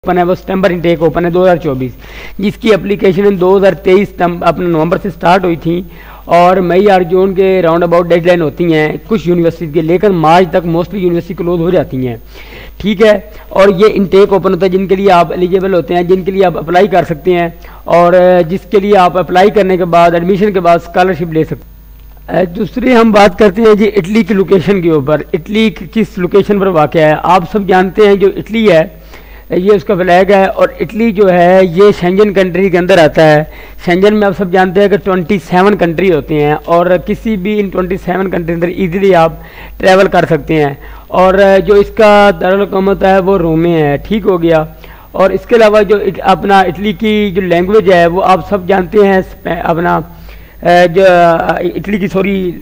Open है वो सितंबर intake open है 2024, जिसकी एप्लीकेशन 2023 अपने नवंबर से स्टार्ट हुई थी और मई और जून के राउंड अबाउट डेडलाइन होती हैं कुछ यूनिवर्सिटी के, लेकर मार्च तक मोस्टली यूनिवर्सिटी क्लोज हो जाती हैं। ठीक है, और ये इनटेक ओपन होता है जिनके लिए आप एलिजिबल होते हैं, जिनके लिए आप अप्लाई कर सकते हैं और जिसके लिए आप अप्लाई करने के बाद एडमिशन के बाद स्कॉलरशिप ले सकते हैं। दूसरी हम बात करते हैं जी इटली की लोकेशन के ऊपर। इटली किस लोकेशन पर वाक़ है? आप सब जानते हैं जो इटली है ये उसका फ्लैग है और इटली जो है ये शेंजन कंट्री के अंदर आता है। शेंजन में आप सब जानते हैं कि 27 कंट्री होते हैं और किसी भी इन 27 कंट्री अंदर ईजिली आप ट्रैवल कर सकते हैं और जो इसका दारुल हुकूमत है वो रोम में है। ठीक हो गया। और इसके अलावा जो अपना इटली की जो लैंग्वेज है वो आप सब जानते हैं, अपना जो इटली की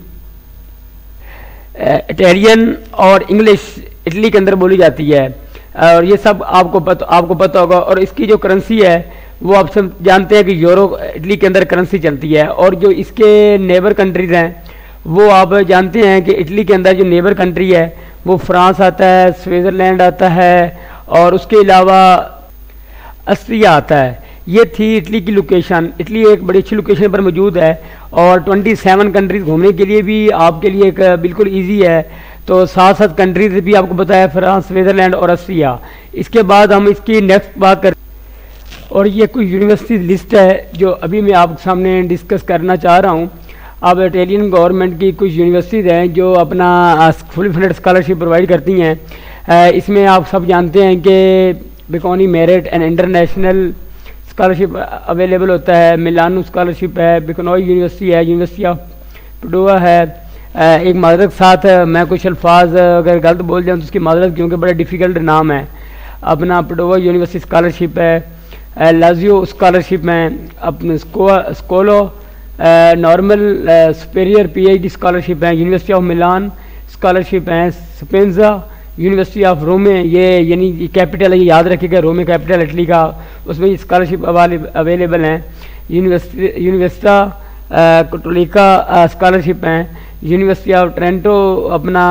इटालियन और इंग्लिश इटली के अंदर बोली जाती है और ये सब आपको पता होगा। और इसकी जो करेंसी है वो आप सब जानते हैं कि यूरो इटली के अंदर करेंसी चलती है। और जो इसके नेबर कंट्रीज़ हैं वो आप जानते हैं कि इटली के अंदर जो नेबर कंट्री है वो फ्रांस आता है, स्विट्ज़रलैंड आता है और उसके अलावा ऑस्ट्रिया आता है। ये थी इटली की लोकेशन। इटली एक बड़ी अच्छी लोकेशन पर मौजूद है और 27 कंट्रीज़ घूमने के लिए भी आपके लिए एक बिल्कुल ईजी है। तो 7 कंट्रीज भी आपको बताया, फ्रांस, स्विट्ज़रलैंड और ऑस्ट्रिया। इसके बाद हम इसकी नेक्स्ट बात कर और ये कोई यूनिवर्सिटी लिस्ट है जो अभी मैं आपके सामने डिस्कस करना चाह रहा हूँ। अब इटालियन गवर्नमेंट की कुछ यूनिवर्सिटीज़ हैं जो अपना फुल फंडेड स्कॉलरशिप प्रोवाइड करती हैं। इसमें आप सब जानते हैं कि Bocconi merit and international scholarship available होता है, मिलानो स्कॉलरशिप है, बिकनोई यूनिवर्सिटी है, यूनिवर्सिटी ऑफ पडुआ है। एक माजरत साथ मैं कुछ अल्फाज अगर गलत बोल जाऊँ तो उसकी माजरत, क्योंकि बड़ा डिफ़िकल्ट नाम है। अपना पडुआ यूनिवर्सिटी स्कॉलरशिप है, लाजियो स्कॉलरशिप है, अपने Scuola Normale Superiore PhD scholarship है, यूनिवर्सिटी ऑफ मिलान स्कॉलरशिप है, स्पेंजा यूनिवर्सिटी ऑफ रोमे, ये यानी कैपिटल है, ये याद रखिएगा, रोमे कैपिटल इटली का, उसमें ये स्कॉलरशिप अवेलेबल हैं। यूनिवर्सिटा कैटोलिका स्कॉलरशिप हैं, यूनिवर्सिटी ऑफ ट्रेंटो अपना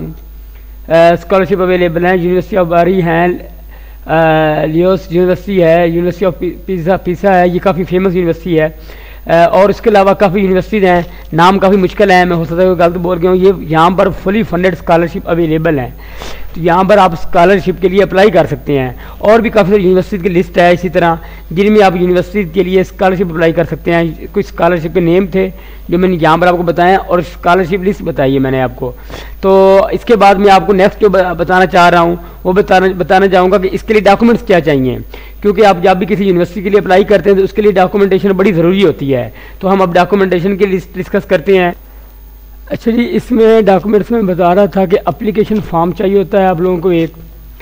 स्कॉलरशिप अवेलेबल है, यूनिवर्सिटी ऑफ बारी हैं, लियोस यूनिवर्सिटी है, यूनिवर्सिटी ऑफ पीसा है, ये काफ़ी फेमस यूनिवर्सिटी है। और इसके अलावा काफ़ी यूनिवर्सिटीज़ हैं, नाम काफ़ी मुश्किल है, मैं हो सकता है गलत बोल गया हूँ। ये यहाँ पर फुली फंडेड स्कॉलरशिप अवेलेबल है, तो यहाँ पर आप स्कॉलरशिप के लिए अप्लाई कर सकते हैं। और भी काफ़ी सारी यूनिवर्सिटी की लिस्ट है इसी तरह जिनमें आप यूनिवर्सिटी के लिए स्कॉलरशिप अप्लाई कर सकते हैं। कुछ स्कॉलरशिप के नेम थे जो मैंने यहाँ पर आपको बताया और स्कॉलरशिप लिस्ट बताई है मैंने आपको। तो इसके बाद मैं आपको नेक्स्ट जो बताना चाह रहा हूँ वो बताना चाहूँगा कि इसके लिए डॉक्यूमेंट्स क्या चाहिए, क्योंकि आप जब भी किसी यूनिवर्सिटी के लिए अप्लाई करते हैं तो उसके लिए डॉक्यूमेंटेशन बड़ी ज़रूरी होती है। तो हम अब डॉक्यूमेंटेशन की लिस्ट डिस्कस करते हैं। अच्छा जी, इसमें डॉक्यूमेंट्स में बता रहा था कि एप्लीकेशन फॉर्म चाहिए होता है आप लोगों को एक,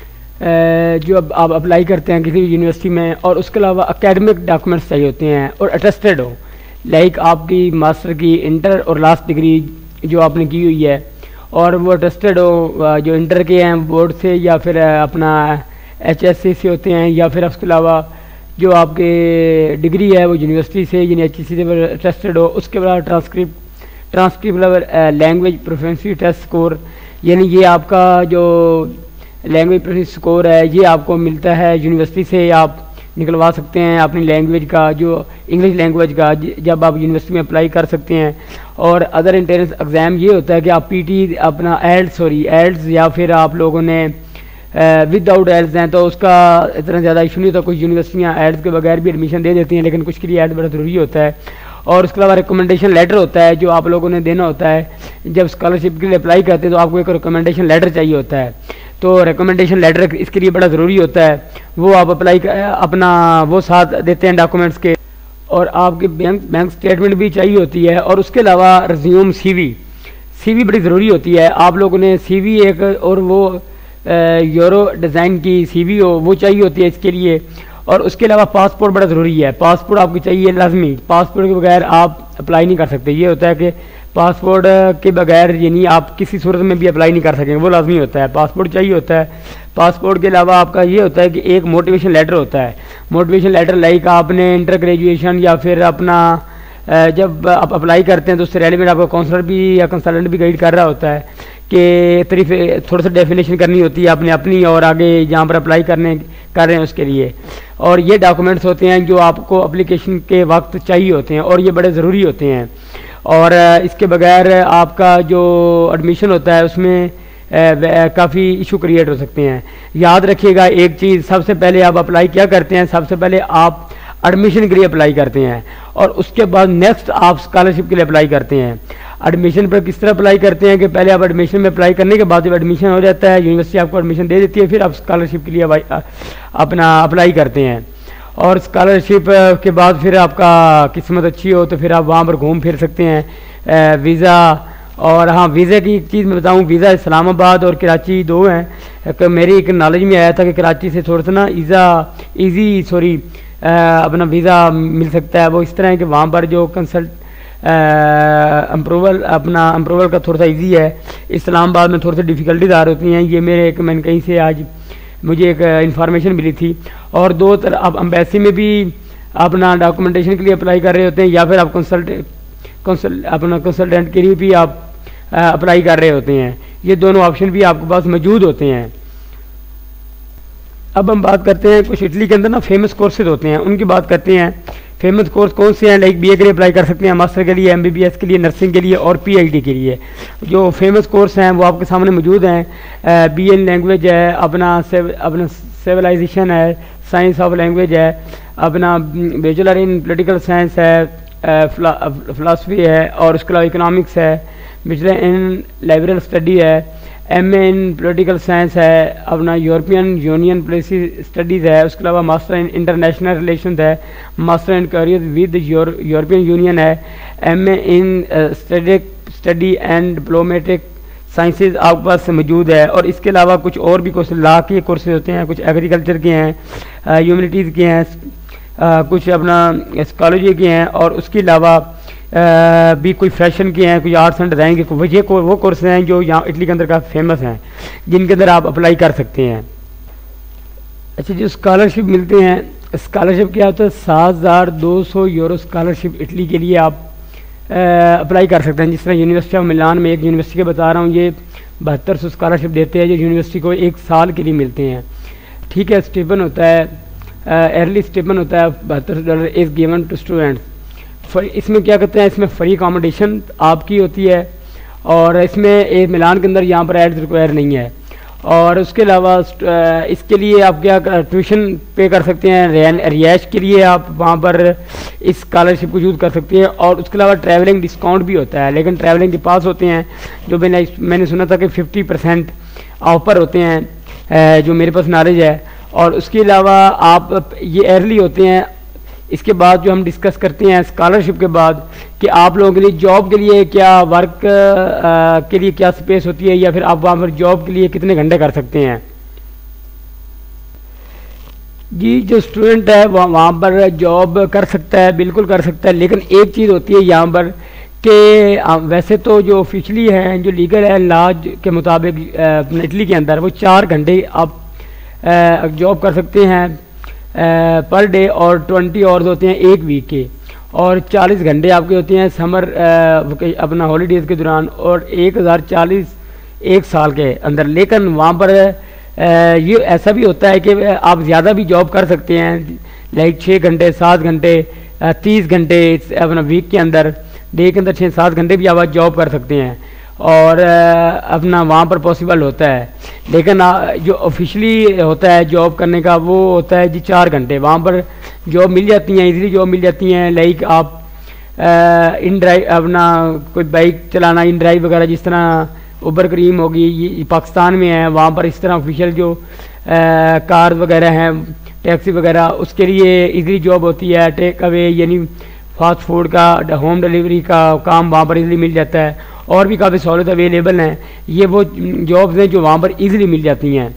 जो अब आप अप्लाई करते हैं किसी यूनिवर्सिटी में, और उसके अलावा एकेडमिक डॉक्यूमेंट्स चाहिए होते हैं और अटेस्टेड हो, लाइक आपकी मास्टर की इंटर और लास्ट डिग्री जो आपने की हुई है और वो अटेस्टेड हो, जो इंटर के हैं बोर्ड से या फिर अपना HSC से होते हैं, या फिर उसके अलावा जो आपके डिग्री है वो यूनिवर्सिटी से यानी HSC से अटेस्टेड हो। उसके बाद transcript language proficiency test score, यानी ये आपका जो लैंग्वेज प्रोफिशिएंसी स्कोर है ये आपको मिलता है यूनिवर्सिटी से, आप निकलवा सकते हैं अपनी लैंग्वेज का, जो इंग्लिश लैंग्वेज का, जब आप यूनिवर्सिटी में अप्लाई कर सकते हैं। और अदर एंट्रेंस एग्ज़ाम ये होता है कि आप PT अपना एल्ड्स या फिर आप लोगों ने विदाउट एल्ड्स हैं तो उसका इतना ज़्यादा इशू नहीं होता। कुछ यूनिवर्सिटियाँ एल्ड्स के बगैर भी एडमिशन दे देती हैं, लेकिन कुछ के लिए एल्ड्स बड़ा ज़रूरी होता है। और उसके अलावा रिकमेंडेशन लेटर होता है जो आप लोगों ने देना होता है जब स्कॉलरशिप के लिए अप्लाई करते हैं, तो आपको एक रिकमेंडेशन लेटर चाहिए होता है। तो रिकमेंडेशन लेटर इसके लिए बड़ा ज़रूरी होता है, वो आप अप्लाई अपना वो साथ देते हैं डॉक्यूमेंट्स के। और आपकी बैंक स्टेटमेंट भी चाहिए होती है। और उसके अलावा रिज्यूम CV बड़ी ज़रूरी होती है। आप लोगों ने CV एक और वो यूरो डिज़ाइन की CV हो वो चाहिए होती है इसके लिए। और उसके अलावा पासपोर्ट बड़ा ज़रूरी है, पासपोर्ट आपकी चाहिए लाजमी, पासपोर्ट के बगैर आप अप्लाई नहीं कर सकते। ये होता है कि पासपोर्ट के बगैर यानी आप किसी सूरत में भी अप्लाई नहीं कर सकेंगे, वो लाजमी होता है, पासपोर्ट चाहिए होता है। पासपोर्ट के अलावा आपका ये होता है कि एक मोटिवेशन लेटर होता है, मोटिवेशन लेटर लाइक आपने इंटर ग्रेजुएशन या फिर अपना जब आप अप्लाई करते हैं तो उससे रेलिवेंट आपका काउंसलर भी या कंसल्टेंट भी गाइड कर रहा होता है कि थोड़ा सा डेफिनेशन करनी होती है आपने अपनी और आगे जहाँ पर अप्लाई करने कर रहे हैं उसके लिए। और ये डॉक्यूमेंट्स होते हैं जो आपको एप्लीकेशन के वक्त चाहिए होते हैं और ये बड़े ज़रूरी होते हैं। और इसके बगैर आपका जो एडमिशन होता है उसमें काफ़ी इशू क्रिएट हो सकते हैं। याद रखिएगा एक चीज़, सबसे पहले आप अप्लाई क्या करते हैं, सबसे पहले आप एडमिशन के लिए अप्लाई करते हैं और उसके बाद नेक्स्ट आप स्कॉलरशिप के लिए अप्लाई करते हैं। एडमिशन पर किस तरह अप्लाई करते हैं कि पहले आप एडमिशन में अप्लाई करने के बाद जब एडमिशन हो जाता है, यूनिवर्सिटी आपको एडमिशन दे देती है, फिर आप स्कॉलरशिप के लिए अपना अप्लाई करते हैं। और स्कॉलरशिप के बाद फिर आपका किस्मत अच्छी हो तो फिर आप वहाँ पर घूम फिर सकते हैं। वीज़ा, और हाँ वीज़ा की एक चीज़ मैं बताऊँ, वीज़ा इस्लामाबाद और कराची दो हैं। मेरी एक नॉलेज में आया था कि कराची से थोड़ा सा ना अपना वीज़ा मिल सकता है। वो इस तरह है कि वहाँ पर जो अप्रूवल का थोड़ा सा इजी है, इस्लामाबाद में थोड़ी सी डिफ़िकल्टीज आ रही हैं। ये मैंने कहीं से आज मुझे एक इंफॉर्मेशन मिली थी। और दो तरह आप एम्बेसी में भी अपना डॉक्यूमेंटेशन के लिए अप्लाई कर रहे होते हैं या फिर आप कंसल्टेंट के लिए भी आप अप्लाई कर रहे होते हैं। ये दोनों ऑप्शन भी आपके पास मौजूद होते हैं। अब हम बात करते हैं कुछ इटली के अंदर ना फेमस कोर्सेज होते हैं, उनकी बात करते हैं। फेमस कोर्स कौन से हैं, लाइक बीए के लिए अप्लाई कर सकते हैं, मास्टर के लिए, एमबीबीएस के लिए, नर्सिंग के लिए और पीएचडी के लिए। जो फेमस कोर्स हैं वो आपके सामने मौजूद हैं। बीए इन लैंग्वेज है, अपना सिविलाइजेशन है, साइंस ऑफ लैंग्वेज है, अपना बैचलर इन पॉलिटिकल साइंस है, फ़िलासफ़ी है, और उसके अलावा इकोनॉमिक्स है, बैचलर इन लाइब्रेरी स्टडी है, एमए इन पॉलिटिकल साइंस है, अपना यूरोपियन यूनियन पॉलिसी स्टडीज़ है, उसके अलावा मास्टर इन इंटरनेशनल रिलेशंस है, master in career with European union है, MA in study and diplomatic sciences आपके पास मौजूद है। और इसके अलावा कुछ और भी कोर्स, लॉ के कोर्सेज होते हैं, कुछ एग्रीकल्चर के हैं, ह्यूमैनिटीज़ के हैं, कुछ अपना साइकोलॉजी के हैं, और उसके अलावा भी कोई फैशन के हैं, कोई आर्ट्स एंड डिज़ाइन के। वो कोर्स हैं जो यहाँ इटली के अंदर काफ़ी फेमस हैं, जिनके अंदर आप अप्लाई कर सकते हैं। अच्छा, जो स्कॉलरशिप मिलते हैं, स्कॉलरशिप क्या होता है, 7,200 यूरो स्कॉलरशिप इटली के लिए आप अप्लाई कर सकते हैं। जिस तरह यूनिवर्सिटी ऑफ मिलान में, एक यूनिवर्सिटी के बता रहा हूँ, ये 7200 स्कॉलरशिप देते हैं जो यूनिवर्सिटी को 1 साल के लिए मिलते हैं। ठीक है, स्टिपेंड होता है, अर्ली स्टिपेंड होता है, $72 इज़ गिवन टू स्टूडेंट्स। इसमें क्या कहते हैं, इसमें फ्री अकोमोडेशन आपकी होती है, और इसमें एक मिलान के अंदर यहाँ पर एड्स रिक्वायर नहीं है। और उसके अलावा इसके लिए आप क्या ट्यूशन पे कर सकते हैं, रिहाइश के लिए आप वहाँ पर इस स्कॉलरशिप को यूज़ कर सकते हैं। और उसके अलावा ट्रैवलिंग डिस्काउंट भी होता है, लेकिन ट्रैवलिंग के पास होते हैं जो मैंने सुना था कि 50% ऑफर होते हैं, जो मेरे पास नॉलेज है। और उसके अलावा आप ये अर्ली होते हैं। इसके बाद जो हम डिस्कस करते हैं स्कॉलरशिप के बाद कि आप लोगों के लिए जॉब के लिए क्या वर्क के लिए क्या स्पेस होती है, या फिर आप वहाँ पर जॉब के लिए कितने घंटे कर सकते हैं। जी, जो स्टूडेंट है वहाँ पर जॉब कर सकता है, बिल्कुल कर सकता है, लेकिन एक चीज़ होती है यहाँ पर कि वैसे तो जो ऑफिशियली है, जो लीगल है लॉ के मुताबिक इटली के अंदर, वो 4 घंटे आप जॉब कर सकते हैं पर डे, और 20 आवर्स होते हैं 1 वीक के, और 40 घंटे आपके होते हैं समर अपना हॉलीडेज़ के दौरान, और 1040 1 साल के अंदर। लेकिन वहाँ पर ये ऐसा भी होता है कि आप ज़्यादा भी जॉब कर सकते हैं, लाइक 6 घंटे 7 घंटे 30 घंटे अपना वीक के अंदर, डे के अंदर 6-7 घंटे भी आप जॉब कर सकते हैं, और अपना वहाँ पर पॉसिबल होता है। लेकिन जो ऑफिशियली होता है जॉब करने का, वो होता है जी 4 घंटे। वहाँ पर जॉब मिल जाती हैं, इजीली जॉब मिल जाती हैं, लाइक आप इन ड्राइव अपना कोई बाइक चलाना, इन ड्राइव वगैरह, जिस तरह उबर करीम होगी, ये पाकिस्तान में है, वहाँ पर इस तरह ऑफिशियल जो कार वगैरह हैं, टैक्सी वगैरह, उसके लिए इजीली जॉब होती है। टेक अवे यानी फास्ट फूड का, होम डिलीवरी का काम वहाँ पर इजीली मिल जाता है, और भी काफ़ी सहूलत अवेलेबल हैं। ये वो जॉब्स हैं जो वहाँ पर इजीली मिल जाती हैं।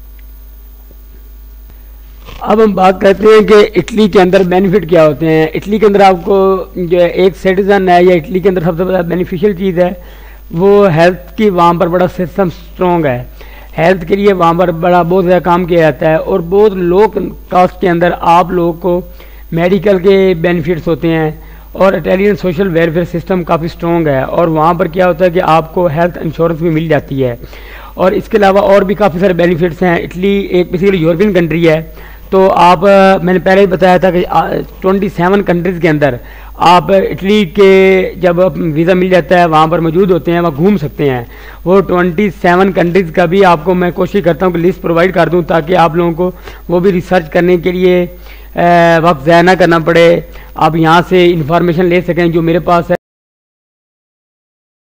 अब हम बात करते हैं कि इटली के अंदर बेनिफिट क्या होते हैं। इटली के अंदर आपको जो एक सिटीज़न है, या इटली के अंदर सबसे बड़ा बेनिफिशियल चीज़ है वो हेल्थ की, वहाँ पर बड़ा सिस्टम स्ट्रॉन्ग है। हेल्थ के लिए वहाँ पर बहुत ज़्यादा काम किया जाता है, और बहुत लो कास्ट के अंदर आप लोगों को मेडिकल के बेनिफिट्स होते हैं, और इटालियन सोशल वेलफेयर सिस्टम काफ़ी स्ट्रॉन्ग है। और वहाँ पर क्या होता है कि आपको हेल्थ इंश्योरेंस भी मिल जाती है। और इसके अलावा और भी काफ़ी सारे बेनिफिट्स हैं। इटली एक बेसिकली यूरोपियन कंट्री है, तो आप मैंने पहले ही बताया था कि 27 कंट्रीज़ के अंदर आप इटली के जब वीज़ा मिल जाता है वहाँ पर मौजूद होते हैं, वहाँ घूम सकते हैं। वो 27 कंट्रीज़ का भी आपको मैं कोशिश करता हूँ कि लिस्ट प्रोवाइड कर दूँ, ताकि आप लोगों को वो भी रिसर्च करने के लिए वक्त ज़ाया ना करना पड़े, आप यहाँ से इंफॉर्मेशन ले सकें जो मेरे पास है।